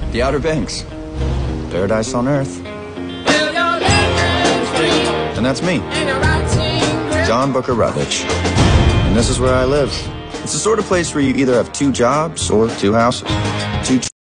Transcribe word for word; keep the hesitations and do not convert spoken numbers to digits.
The Outer Banks. Paradise on Earth. And that's me, John Booker Rutledge. And this is where I live. It's the sort of place where you either have two jobs or two houses. Two